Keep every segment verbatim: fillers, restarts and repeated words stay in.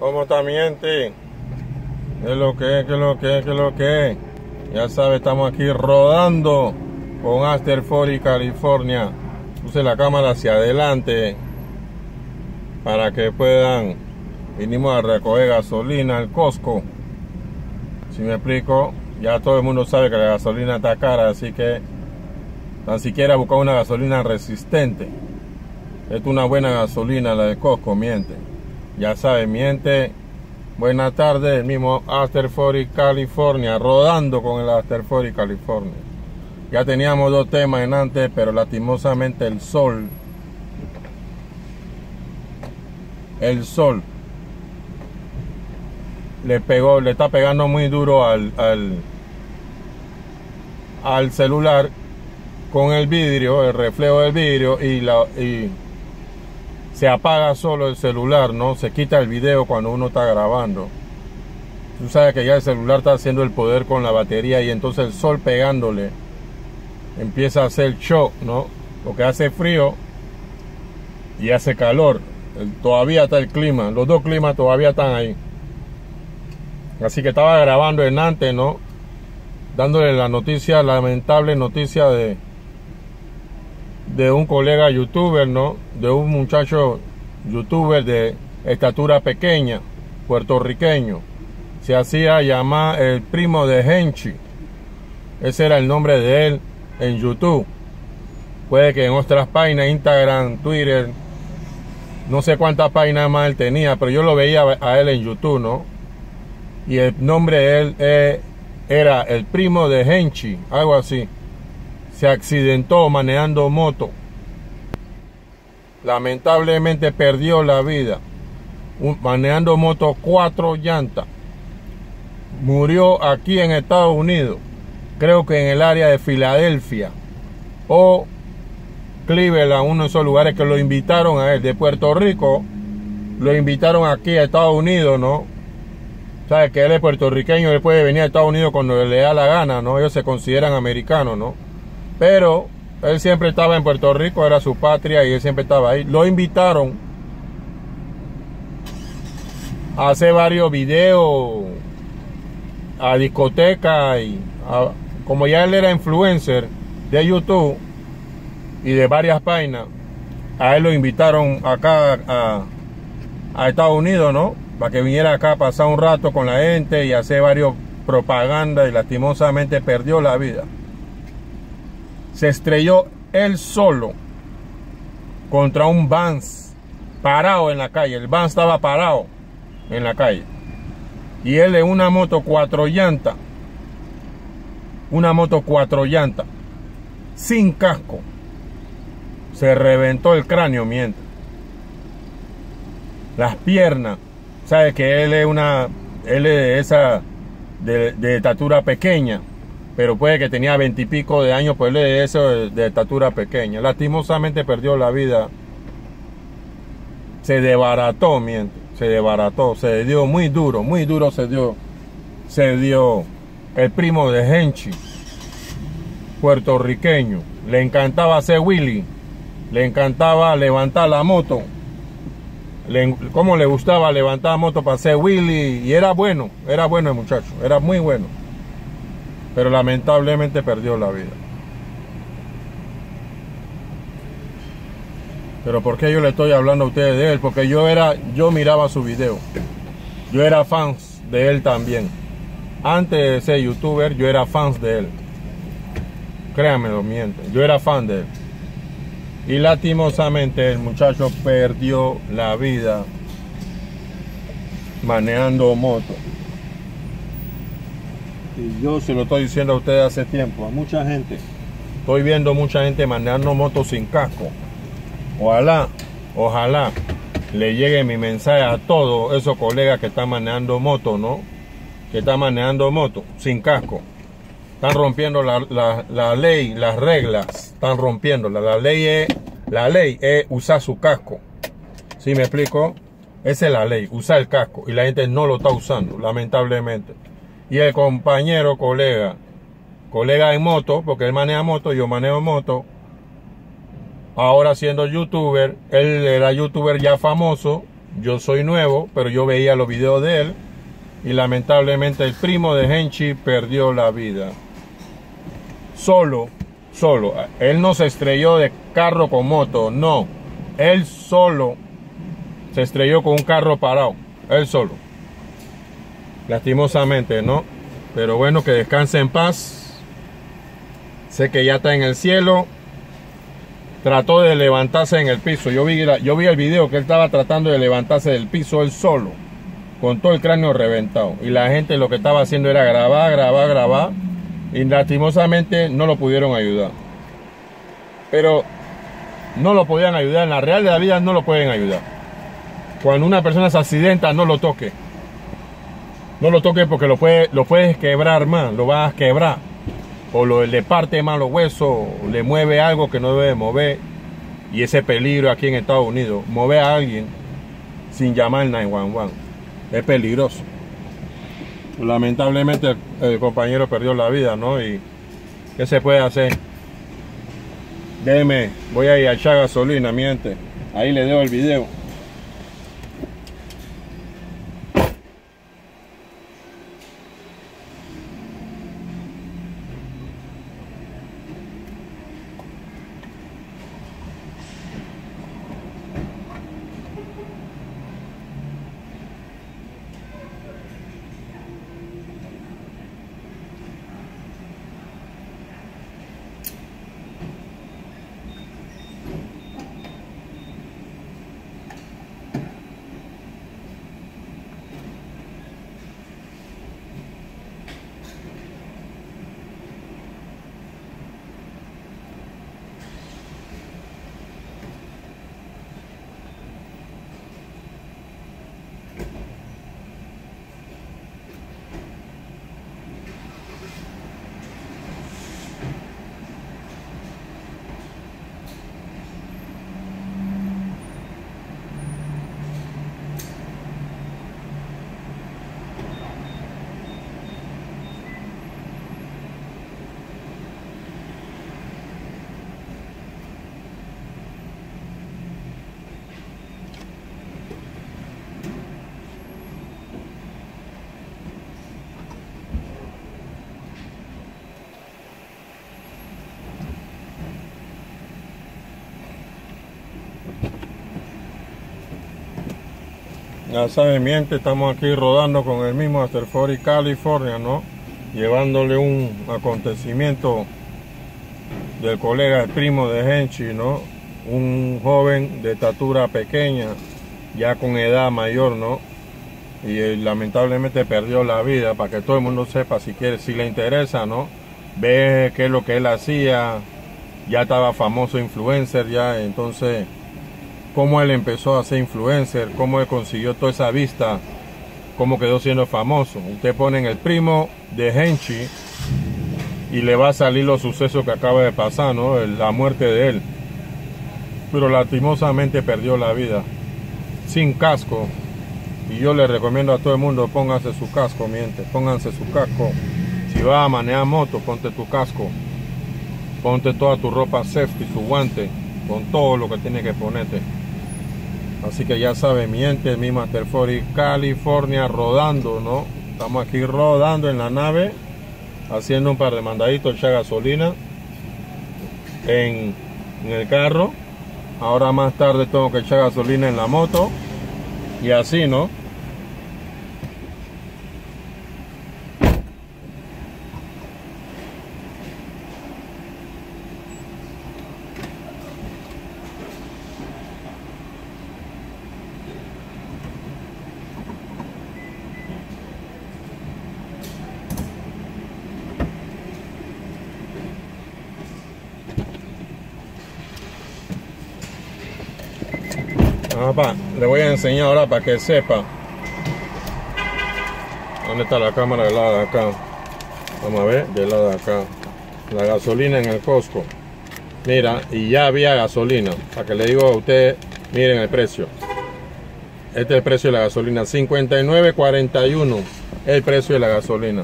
¿Cómo está mi gente? ¿Qué es lo que es? ¿Qué es lo que es? ¿Qué es lo que es? Ya sabe, estamos aquí rodando con After forty California. Puse la cámara hacia adelante para que puedan. Vinimos a recoger gasolina al Costco. Si me explico, ya todo el mundo sabe que la gasolina está cara, así que tan siquiera buscar una gasolina resistente. Esta es una buena gasolina, la de Costco, miente. Ya saben, miente. Buenas tardes, el mismo After forty California, rodando con el After forty California. Ya teníamos dos temas en antes, pero lastimosamente el sol, el sol le pegó, le está pegando muy duro al, al, al celular con el vidrio, el reflejo del vidrio, y la y se apaga solo el celular, ¿no? Se quita el video cuando uno está grabando. Tú sabes que ya el celular está haciendo el poder con la batería y entonces el sol pegándole empieza a hacer shock, ¿no? Porque hace frío y hace calor. El, todavía está el clima, los dos climas todavía están ahí. Así que estaba grabando en antes, ¿no? Dándole la noticia, lamentable noticia de de un colega youtuber, ¿no? De un muchacho youtuber de estatura pequeña, puertorriqueño. Se hacía llamar el primo de Henchi. Ese era el nombre de él en YouTube. Puede que en otras páginas, Instagram, Twitter, no sé cuántas páginas más él tenía, pero yo lo veía a él en YouTube, ¿no? Y el nombre de él eh, era el primo de Henchi, algo así. Se accidentó manejando moto. Lamentablemente perdió la vida. Un, manejando moto cuatro llantas. Murió aquí en Estados Unidos. Creo que en el área de Filadelfia. O Cleveland, uno de esos lugares que lo invitaron a él. De Puerto Rico, lo invitaron aquí a Estados Unidos, ¿no? Sabes que él es puertorriqueño, él puede venir a Estados Unidos cuando le da la gana, ¿no? Ellos se consideran americanos, ¿no? Pero él siempre estaba en Puerto Rico, era su patria y él siempre estaba ahí. Lo invitaron a hacer varios videos a discoteca y a, como ya él era influencer de YouTube y de varias páginas, a él lo invitaron acá a, a Estados Unidos, ¿no? Para que viniera acá a pasar un rato con la gente y hacer varios propaganda, y lastimosamente perdió la vida. Se estrelló él solo contra un Vans parado en la calle. El Vans estaba parado en la calle. Y él en una moto cuatro llantas. Una moto cuatro llantas. Sin casco. Se reventó el cráneo mientras. Las piernas. Sabe que él es una... Él es de esa... De, de estatura pequeña. Pero puede que tenía veintipico de años, pues él es de eso, de, de estatura pequeña. Lastimosamente perdió la vida. Se desbarató, miente. Se desbarató. Se dio muy duro, muy duro se dio. Se dio el primo de Henchi, puertorriqueño. Le encantaba hacer Willy. Le encantaba levantar la moto. Le, como le gustaba levantar la moto para hacer Willy. Y era bueno, era bueno el muchacho. Era muy bueno. Pero lamentablemente perdió la vida. Pero ¿por qué yo le estoy hablando a ustedes de él? Porque yo era, yo miraba su video. Yo era fans de él también. Antes de ser youtuber, yo era fans de él. Créanme, lo miento. Yo era fan de él. Y lastimosamente el muchacho perdió la vida manejando moto. Y yo se lo estoy diciendo a ustedes hace tiempo, a mucha gente. Estoy viendo mucha gente manejando motos sin casco. Ojalá, ojalá le llegue mi mensaje a todos esos colegas que están manejando moto, ¿no? Que están manejando moto sin casco. Están rompiendo la, la, la ley, las reglas. Están rompiéndola. La ley es, la ley es usar su casco. ¿Sí me explico? Esa es la ley, usar el casco. Y la gente no lo está usando, lamentablemente. Y el compañero, colega, colega en moto, porque él maneja moto, yo manejo moto. Ahora siendo youtuber, él era youtuber ya famoso, yo soy nuevo, pero yo veía los videos de él y lamentablemente el primo de Henchi perdió la vida. Solo, solo. Él no se estrelló de carro con moto, no. Él solo se estrelló con un carro parado, él solo. Lastimosamente, ¿no? Pero bueno, que descanse en paz. Sé que ya está en el cielo. Trató de levantarse en el piso. Yo vi, yo vi el video que él estaba tratando de levantarse del piso él solo, con todo el cráneo reventado. Y la gente lo que estaba haciendo era grabar, grabar, grabar. Y lastimosamente no lo pudieron ayudar. Pero no lo podían ayudar. En la real de la vida no lo pueden ayudar. Cuando una persona se accidenta, no lo toque. No lo toque porque lo, puede, lo puedes quebrar más. Lo vas a quebrar. O lo, le parte más los huesos. O le mueve algo que no debe mover. Y ese peligro aquí en Estados Unidos. Mover a alguien sin llamar nueve uno uno. Es peligroso. Lamentablemente el, el compañero perdió la vida, ¿no? Y ¿qué se puede hacer? Déjeme, voy a ir a echar gasolina, mi gente. Ahí le dejo el video. Ya saben, mi gente, estamos aquí rodando con el mismo Master cuarenta, California, ¿no? Llevándole un acontecimiento del colega, el primo de Henchi, ¿no? Un joven de estatura pequeña, ya con edad mayor, ¿no? Y eh, lamentablemente perdió la vida, para que todo el mundo sepa, si quiere, si le interesa, ¿no? Ve qué es lo que él hacía, ya estaba famoso influencer, ya, entonces cómo él empezó a ser influencer, cómo él consiguió toda esa vista, cómo quedó siendo famoso. Usted pone en el primo de Henchi y le va a salir los sucesos que acaba de pasar, ¿no? La muerte de él. Pero lastimosamente perdió la vida, sin casco. Y yo le recomiendo a todo el mundo, póngase su casco, mi gente, pónganse su casco. Si vas a manejar moto, ponte tu casco. Ponte toda tu ropa safety, su guante, con todo lo que tiene que ponerte. Así que ya saben, mi gente, mi Master cuarenta, California, rodando, ¿no? Estamos aquí rodando en la nave, haciendo un par de mandaditos, echar gasolina en, en el carro. Ahora más tarde tengo que echar gasolina en la moto. Y así, ¿no? Ah, pa, le voy a enseñar ahora para que sepa. ¿Dónde está la cámara del lado de acá? Vamos a ver, del lado de acá. La gasolina en el Costco. Mira, y ya había gasolina. Para que le digo a usted, miren el precio. Este es el precio de la gasolina. cincuenta y nueve cuarenta y uno es el precio de la gasolina.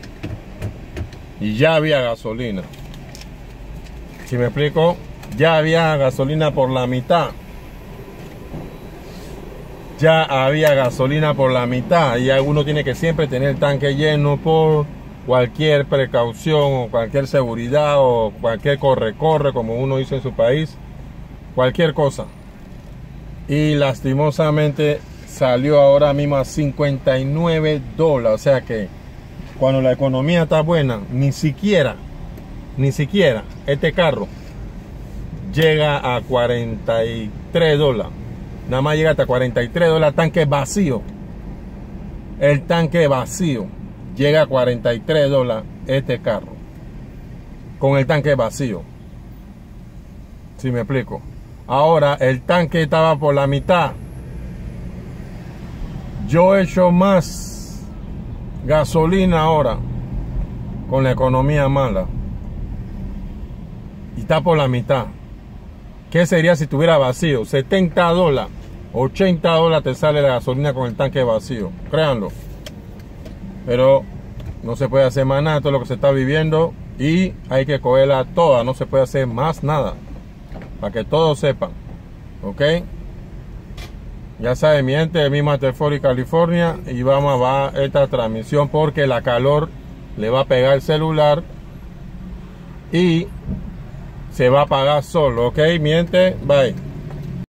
Y ya había gasolina. Si me explico, ya había gasolina por la mitad. ya había gasolina por la mitad y uno tiene que siempre tener el tanque lleno por cualquier precaución o cualquier seguridad o cualquier corre-corre, como uno dice en su país, cualquier cosa. Y lastimosamente salió ahora mismo a cincuenta y nueve dólares, o sea que cuando la economía está buena, ni siquiera, ni siquiera este carro llega a cuarenta y tres dólares. Nada más llega hasta cuarenta y tres dólares tanque vacío. El tanque vacío llega a cuarenta y tres dólares este carro. Con el tanque vacío. Si me explico. Ahora el tanque estaba por la mitad. Yo he hecho más gasolina ahora con la economía mala. Y está por la mitad. ¿Qué sería si tuviera vacío? setenta dólares, ochenta dólares te sale la gasolina con el tanque vacío. Créanlo. Pero no se puede hacer más nada. Todo lo que se está viviendo. Y hay que cogerla toda. No se puede hacer más nada. Para que todos sepan. ¿Ok? Ya saben, mi gente, de mi Materford, California. Y vamos a va esta transmisión porque la calor le va a pegar el celular. Y se va a apagar solo. ¿Ok? Mi gente, bye.